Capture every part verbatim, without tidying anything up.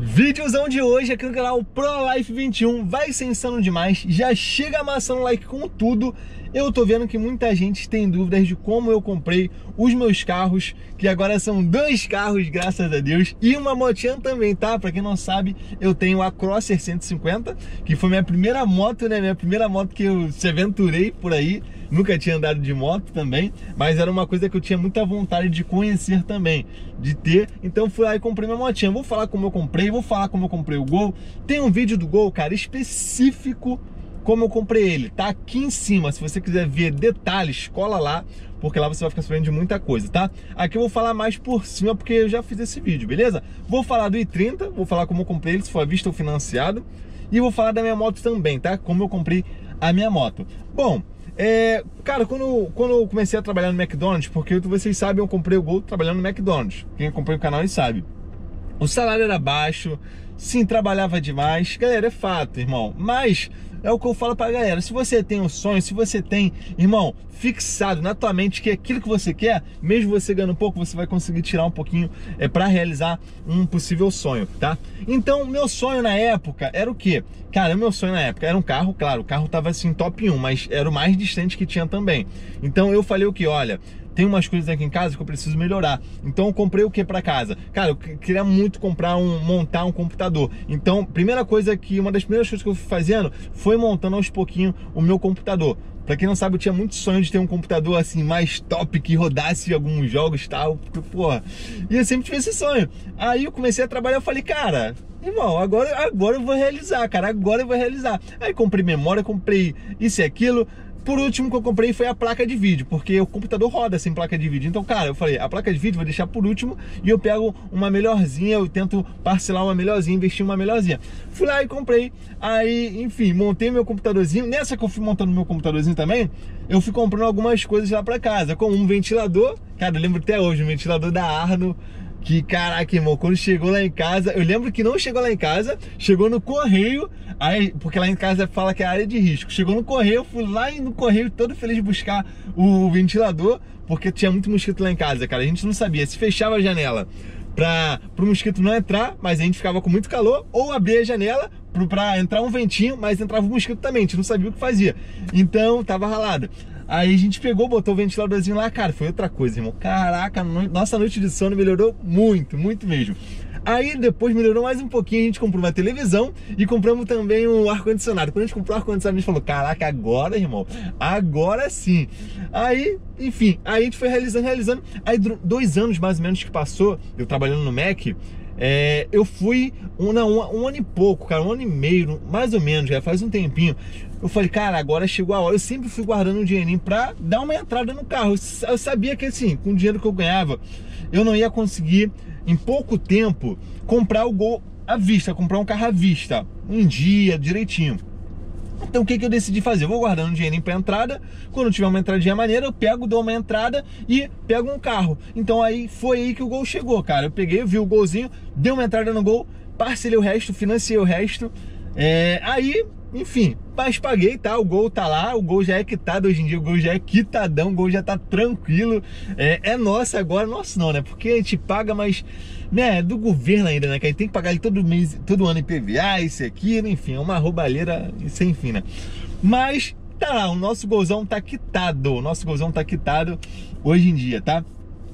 Vídeozão de hoje aqui no canal Pro Life vinte e um, vai ser insano demais, já chega amassando o like com tudo. Eu tô vendo que muita gente tem dúvidas de como eu comprei os meus carros, que agora são dois carros, graças a Deus, e uma motinha também, tá? Pra quem não sabe, eu tenho a Crosser cento e cinquenta, que foi minha primeira moto, né? Minha primeira moto que eu se aventurei por aí. Nunca tinha andado de moto também, mas era uma coisa que eu tinha muita vontade de conhecer também, de ter. Então fui lá e comprei minha motinha. Vou falar como eu comprei, vou falar como eu comprei o Gol. Tem um vídeo do Gol, cara, específico como eu comprei ele, tá aqui em cima. Se você quiser ver detalhes, cola lá, porque lá você vai ficar sabendo de muita coisa, tá? Aqui eu vou falar mais por cima, porque eu já fiz esse vídeo, beleza? Vou falar do i trinta, vou falar como eu comprei ele, se for à vista ou financiado. E vou falar da minha moto também, tá? Como eu comprei a minha moto. Bom, é, cara, quando, quando eu comecei a trabalhar no McDonald's, porque vocês sabem, eu comprei o Gol trabalhando no McDonald's. Quem acompanha o canal sabe. O salário era baixo, sim, trabalhava demais. Galera, é fato, irmão. Mas é o que eu falo pra galera, se você tem um sonho, se você tem, irmão, fixado na tua mente que é aquilo que você quer, mesmo você ganhando pouco, você vai conseguir tirar um pouquinho é, pra realizar um possível sonho, tá? Então, meu sonho na época era o quê? Cara, meu sonho na época era um carro, claro, o carro tava assim top um, mas era o mais distante que tinha também. Então eu falei o que? Olha, tem umas coisas aqui em casa que eu preciso melhorar. Então eu comprei o que para casa? Cara, eu queria muito comprar um, montar um computador. Então, primeira coisa que, uma das primeiras coisas que eu fui fazendo foi montando aos pouquinhos o meu computador. Pra quem não sabe, eu tinha muito sonho de ter um computador assim, mais top, que rodasse alguns jogos e tal, porque, porra, e eu sempre tive esse sonho. Aí eu comecei a trabalhar, eu falei, cara, irmão, agora, agora eu vou realizar, cara, agora eu vou realizar. Aí comprei memória, comprei isso e aquilo. Por último que eu comprei foi a placa de vídeo, porque o computador roda sem placa de vídeo. Então, cara, eu falei, a placa de vídeo vou deixar por último e eu pego uma melhorzinha, eu tento parcelar uma melhorzinha, investir uma melhorzinha. Fui lá e comprei, aí, enfim, montei meu computadorzinho. Nessa que eu fui montando meu computadorzinho também, eu fui comprando algumas coisas lá pra casa, como um ventilador. Cara, eu lembro até hoje, um ventilador da Arno. Que caraca, irmão, quando chegou lá em casa, eu lembro que não chegou lá em casa, chegou no correio, aí, porque lá em casa fala que é área de risco. Chegou no correio, eu fui lá no correio todo feliz de buscar o ventilador, porque tinha muito mosquito lá em casa, cara. A gente não sabia se fechava a janela para o mosquito não entrar, mas a gente ficava com muito calor, ou abria a janela para entrar um ventinho, mas entrava o mosquito também, a gente não sabia o que fazia. Então tava ralado. Aí a gente pegou, botou o ventiladorzinho lá, cara, foi outra coisa, irmão. Caraca, nossa noite de sono melhorou muito, muito mesmo. Aí depois melhorou mais um pouquinho, a gente comprou uma televisão e compramos também um ar-condicionado. Quando a gente comprou o ar-condicionado, a gente falou, caraca, agora, irmão, agora sim. Aí, enfim, aí a gente foi realizando, realizando. Aí dois anos mais ou menos que passou, eu trabalhando no Mac, É, eu fui um, não, um, um ano e pouco, cara, um ano e meio, mais ou menos, já faz um tempinho. Eu falei, cara, agora chegou a hora. Eu sempre fui guardando um dinheirinho pra dar uma entrada no carro. Eu sabia que assim, com o dinheiro que eu ganhava, eu não ia conseguir, em pouco tempo, comprar o Gol à vista, comprar um carro à vista, um dia, direitinho. Então o que, que eu decidi fazer? Eu vou guardando um dinheirinho pra entrada. Quando tiver uma entradinha maneira, eu pego, dou uma entrada e pego um carro. Então aí foi aí que o Gol chegou, cara. Eu peguei, vi o Golzinho, dei uma entrada no Gol, parcelei o resto, financiei o resto. É, aí, enfim, mas paguei, tá? O Gol tá lá, o Gol já é quitado hoje em dia, o Gol já é quitadão, o Gol já tá tranquilo. É, é nosso agora, nosso não, né? Porque a gente paga, mas, né, é do governo ainda, né? Que a gente tem que pagar ele todo mês, todo ano I P V A, isso aqui, enfim, é uma roubalheira sem fim, né? Mas tá lá, o nosso Golzão tá quitado, o nosso Golzão tá quitado hoje em dia, tá?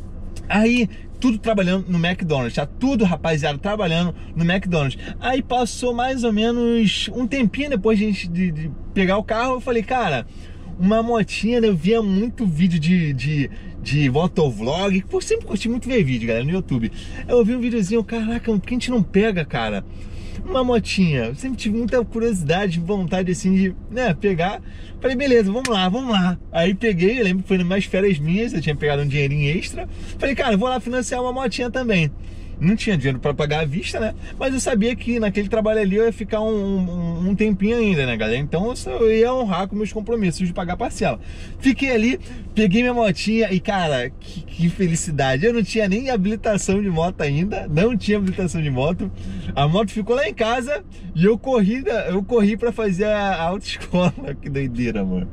Aí, tudo trabalhando no McDonald's, tá? Tudo, rapaziada, trabalhando no McDonald's. Aí passou mais ou menos um tempinho depois de, gente, de, de pegar o carro, eu falei, cara, uma motinha, né? Eu via muito vídeo de, de, de motovlog, eu sempre curti muito ver vídeo, galera, no YouTube. Eu vi um videozinho, caraca, por que a gente não pega, cara? Uma motinha, eu sempre tive muita curiosidade, vontade assim de, né, pegar. Falei, beleza, vamos lá, vamos lá. Aí peguei, eu lembro que foi nas férias minhas, eu tinha pegado um dinheirinho extra. Falei, cara, eu vou lá financiar uma motinha também. Não tinha dinheiro para pagar à vista, né? Mas eu sabia que naquele trabalho ali eu ia ficar um, um, um tempinho ainda, né, galera? Então eu ia honrar com meus compromissos de pagar parcela. Fiquei ali, peguei minha motinha e, cara, que, que felicidade. Eu não tinha nem habilitação de moto ainda, não tinha habilitação de moto. A moto ficou lá em casa e eu corri, eu corri para fazer a autoescola. Que doideira, mano.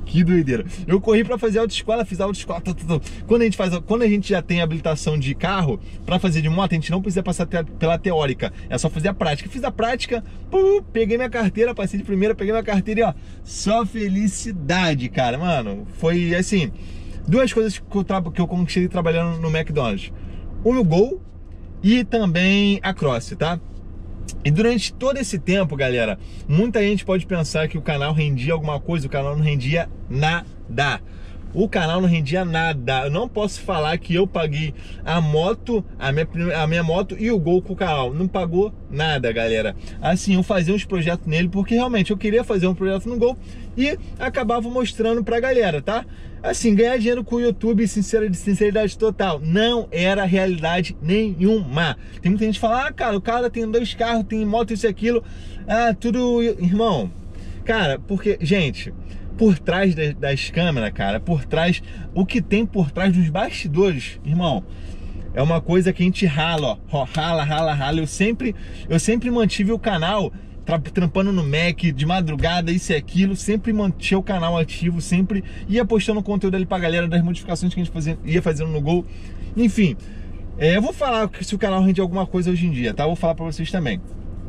Que doideira. Eu corri pra fazer autoescola, fiz autoescola. Quando a gente faz, quando a gente já tem habilitação de carro, pra fazer de moto, a gente não precisa passar te, pela teórica. É só fazer a prática. Fiz a prática, pum, peguei minha carteira, passei de primeira, peguei minha carteira e ó, só felicidade, cara. Mano, foi assim, duas coisas que eu, que eu conquistei trabalhando no McDonald's. O meu Gol e também a Cross, tá? E durante todo esse tempo, galera, muita gente pode pensar que o canal rendia alguma coisa, o canal não rendia nada. O canal não rendia nada. Eu não posso falar que eu paguei a moto, a minha, a minha moto e o Gol com o canal. Não pagou nada, galera. Assim, eu fazia uns projetos nele porque realmente eu queria fazer um projeto no Gol e acabava mostrando pra galera, tá? Assim, ganhar dinheiro com o YouTube, sincera, de sinceridade total, não era realidade nenhuma. Tem muita gente que fala, ah, cara, o cara tem dois carros, tem moto, isso e aquilo. Ah, tudo... Irmão, cara, porque, gente... Por trás das, das câmeras, cara, por trás, o que tem por trás dos bastidores, irmão, é uma coisa que a gente rala, ó, rala, rala, rala. Eu sempre, eu sempre mantive o canal tra trampando no Mac, de madrugada, isso e aquilo, sempre mantinha o canal ativo, sempre ia postando conteúdo ali pra galera das modificações que a gente fazia, ia fazendo no Gol. Enfim, é, eu vou falar se o canal rende alguma coisa hoje em dia, tá? Eu vou falar pra vocês também.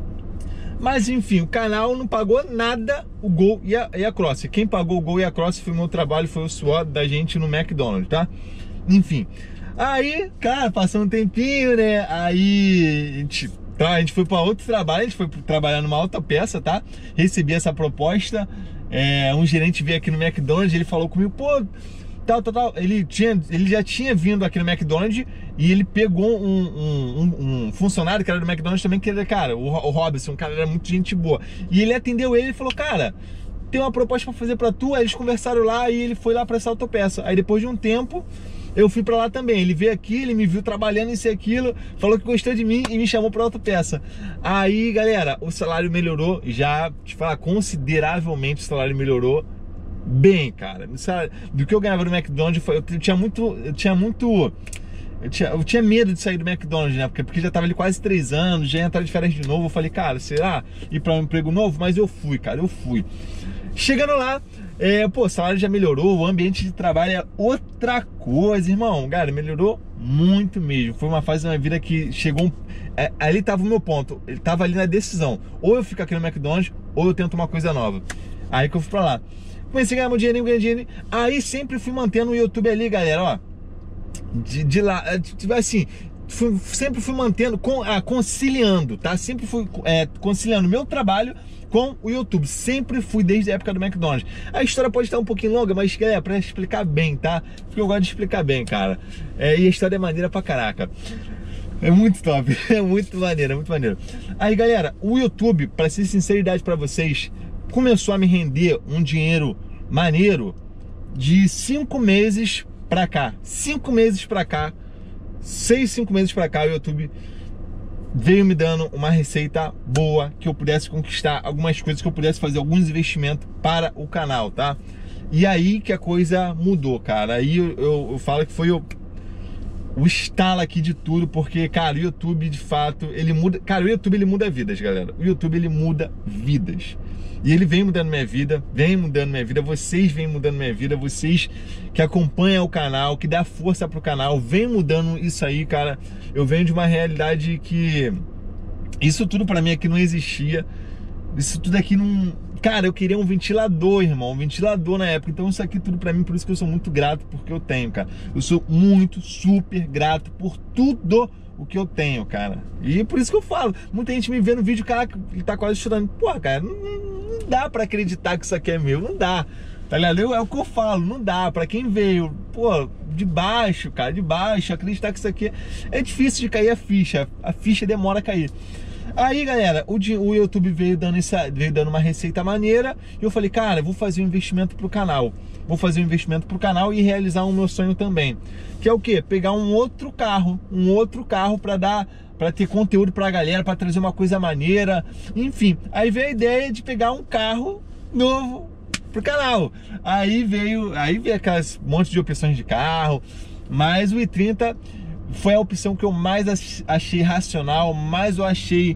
Mas enfim, o canal não pagou nada o Gol e a, e a Cross. Quem pagou o Gol e a Cross foi o meu trabalho, foi o suor da gente no McDonald's, tá? Enfim, aí, cara, passou um tempinho, né? Aí a gente, tá, a gente foi para outro trabalho, a gente foi trabalhar numa autopeça, tá? Recebi essa proposta, é, um gerente veio aqui no McDonald's, ele falou comigo, pô... Tal, tal, tal. Ele, tinha, ele já tinha vindo aqui no McDonald's e ele pegou um, um, um, um funcionário que era do McDonald's também, que era, cara, o, o Robson, um cara, era muito gente boa. E ele atendeu ele e falou, cara, tem uma proposta pra fazer pra tu. Aí eles conversaram lá e ele foi lá pra essa autopeça. Aí depois de um tempo, eu fui pra lá também. Ele veio aqui, ele me viu trabalhando isso e aquilo, falou que gostou de mim e me chamou pra autopeça. Aí, galera, o salário melhorou, já, te falar, consideravelmente o salário melhorou. Bem, cara, sabe, do que eu ganhava no McDonald's, eu tinha muito, eu tinha muito, eu tinha, eu tinha medo de sair do McDonald's, né, porque, porque já tava ali quase três anos, já ia entrar de férias de novo, eu falei, cara, será ir pra um emprego novo? Mas eu fui, cara, eu fui. Chegando lá, é, pô, o salário já melhorou, o ambiente de trabalho é outra coisa, irmão, cara, melhorou muito mesmo. Foi uma fase da minha vida que chegou, um, é, ali tava o meu ponto, ele tava ali na decisão, ou eu fico aqui no McDonald's, ou eu tento uma coisa nova. Aí que eu fui pra lá. Comecei a ganhar meu dinheirinho, ganhei dinheiro. Aí sempre fui mantendo o YouTube ali, galera, ó. De, de lá, assim, fui, sempre fui mantendo, com, ah, conciliando, tá? Sempre fui é, conciliando meu trabalho com o YouTube. Sempre fui desde a época do McDonald's. A história pode estar um pouquinho longa, mas, galera, pra explicar bem, tá? Porque eu gosto de explicar bem, cara. É, e a história é maneira pra caraca. É muito top, é muito maneiro, é muito maneiro. Aí, galera, o YouTube, pra ser sinceridade pra vocês, começou a me render um dinheiro maneiro de cinco meses pra cá. Cinco meses pra cá, seis, cinco meses pra cá, o YouTube veio me dando uma receita boa, que eu pudesse conquistar algumas coisas, que eu pudesse fazer alguns investimentos para o canal, tá? E aí que a coisa mudou, cara. Aí eu, eu, eu falo que foi o, o estalo aqui de tudo, porque, cara, o YouTube, de fato, ele muda... Cara, o YouTube, ele muda vidas, galera. O YouTube, ele muda vidas. E ele vem mudando minha vida, vem mudando minha vida, vocês vêm mudando minha vida, vocês que acompanham o canal, que dá força pro canal, vem mudando isso aí, cara. Eu venho de uma realidade que isso tudo pra mim aqui não existia. Isso tudo aqui não... Cara, eu queria um ventilador, irmão, um ventilador na época. Então isso aqui tudo pra mim, por isso que eu sou muito grato porque eu tenho, cara. Eu sou muito, super grato por tudo o que eu tenho, cara. E por isso que eu falo. Muita gente me vê no vídeo, cara, que tá quase chorando. Pô, cara, não, não dá pra acreditar que isso aqui é meu. Não dá. Tá ligado? Eu, é o que eu falo. Não dá. Pra quem veio, pô, de baixo, cara, de baixo, acreditar que isso aqui é difícil de cair a ficha. A ficha demora a cair. Aí, galera, o, o YouTube veio dando, essa, veio dando uma receita maneira. E eu falei, cara, eu vou fazer um investimento pro canal. Vou fazer um investimento pro canal e realizar o meu sonho também. Que é o quê? Pegar um outro carro. Um outro carro pra dar... Pra ter conteúdo pra galera, pra trazer uma coisa maneira. Enfim, aí veio a ideia de pegar um carro novo pro canal. Aí veio... Aí veio aquelas monte de opções de carro. Mas o i trinta... foi a opção que eu mais achei racional, mais eu achei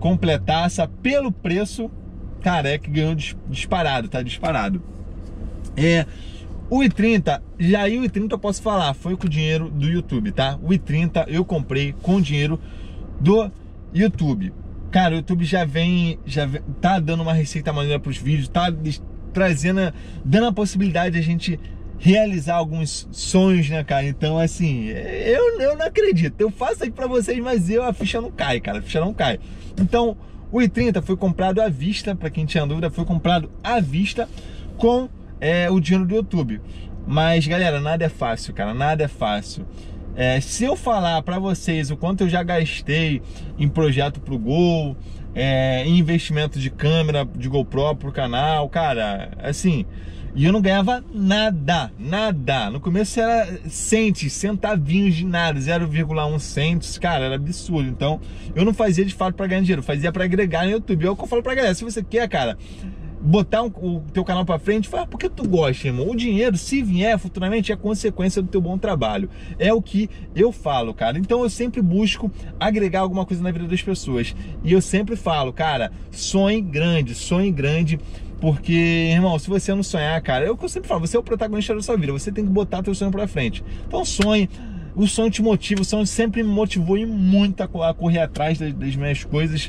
completaça pelo preço, cara, é que ganhou disparado, tá? Disparado. É, o i trinta, já aí o i trinta eu posso falar, foi com o dinheiro do YouTube, tá? O i trinta eu comprei com o dinheiro do YouTube. Cara, o YouTube já vem, já vem, tá dando uma receita maneira pros vídeos, tá trazendo, dando a possibilidade de a gente realizar alguns sonhos, né, cara? Então, assim, eu, eu não acredito. Eu faço aqui pra vocês, mas eu, a ficha não cai, cara. A ficha não cai. Então, o i trinta foi comprado à vista, pra quem tinha dúvida, foi comprado à vista com é, o dinheiro do YouTube. Mas, galera, nada é fácil, cara. Nada é fácil. É, se eu falar pra vocês o quanto eu já gastei em projeto pro Gol, é, em investimento de câmera, de GoPro pro canal, cara, assim... E eu não ganhava nada, nada. No começo era centes, centavinhos de nada, zero vírgula um centos, cara, era absurdo. Então, eu não fazia de fato pra ganhar dinheiro, fazia pra agregar no YouTube. É o que eu falo pra galera, se você quer, cara, botar um, o teu canal pra frente, fala porque tu gosta, irmão. O dinheiro, se vier futuramente, é consequência do teu bom trabalho. É o que eu falo, cara. Então, eu sempre busco agregar alguma coisa na vida das pessoas. E eu sempre falo, cara, sonhe grande, sonhe grande. Porque, irmão, se você não sonhar, cara, é o que eu sempre falo, você é o protagonista da sua vida, você tem que botar teu sonho pra frente. Então sonhe, o sonho te motiva, o sonho sempre me motivou e muito a correr atrás das, das minhas coisas.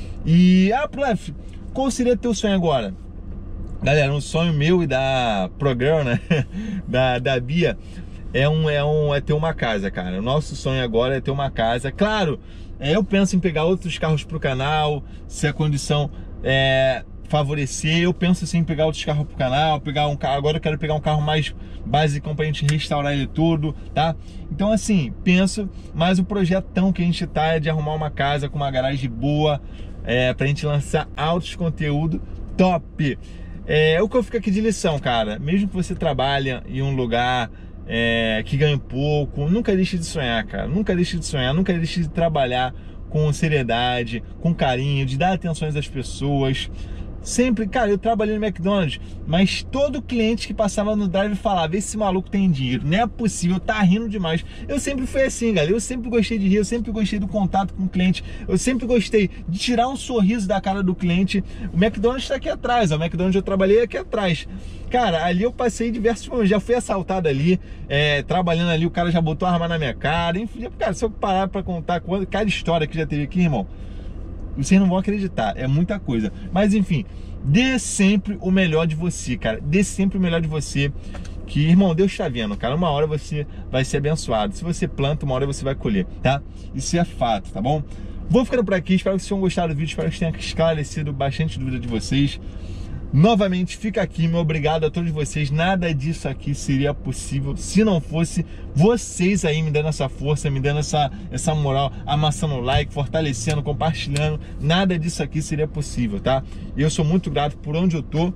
E, ah, prof, qual seria teu sonho agora? Galera, um sonho meu e da ProGirl, né, da, da Bia, é, um, é, um, é ter uma casa, cara. O nosso sonho agora é ter uma casa. Claro, é, eu penso em pegar outros carros pro canal, se a condição é... favorecer, eu penso assim em pegar outros carros pro canal, pegar um carro, agora eu quero pegar um carro mais básico pra gente restaurar ele tudo, tá? Então assim, penso, mas o projetão que a gente tá é de arrumar uma casa com uma garagem boa, é, pra gente lançar altos conteúdo top. É o que eu fico aqui de lição, cara, mesmo que você trabalhe em um lugar é, que ganhe pouco, nunca deixe de sonhar, cara, nunca deixe de sonhar, nunca deixe de trabalhar com seriedade, com carinho, de dar atenções às pessoas. Sempre, cara, eu trabalhei no McDonald's, mas todo cliente que passava no drive falava, esse maluco tem dinheiro, não é possível, tá rindo demais. Eu sempre fui assim, galera, eu sempre gostei de rir, eu sempre gostei do contato com o cliente, eu sempre gostei de tirar um sorriso da cara do cliente. O McDonald's tá aqui atrás, ó, o McDonald's eu trabalhei aqui atrás. Cara, ali eu passei diversos momentos, já fui assaltado ali, é, trabalhando ali, o cara já botou a arma na minha cara, enfim, cara, se eu parar pra contar cada história que já teve aqui, irmão, vocês não vão acreditar, é muita coisa. Mas enfim, dê sempre o melhor de você, cara. Dê sempre o melhor de você. Que, irmão, Deus está vendo, cara. Uma hora você vai ser abençoado. Se você planta, uma hora você vai colher, tá? Isso é fato, tá bom? Vou ficando por aqui, espero que vocês tenham gostado do vídeo. Espero que tenha esclarecido bastante dúvida de vocês. Novamente, fica aqui, meu obrigado a todos vocês. Nada disso aqui seria possível se não fosse vocês aí me dando essa força, me dando essa, essa moral, amassando o like, fortalecendo, compartilhando. Nada disso aqui seria possível, tá? Eu sou muito grato por onde eu tô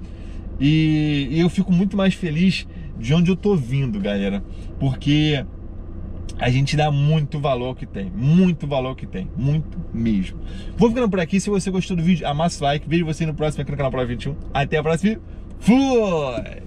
e, e eu fico muito mais feliz de onde eu tô vindo, galera. Porque a gente dá muito valor ao que tem, muito valor ao que tem, muito mesmo. Vou ficando por aqui, se você gostou do vídeo, amassa o like, vejo você no próximo aqui no canal Pro vinte e um. Até a próxima, fui!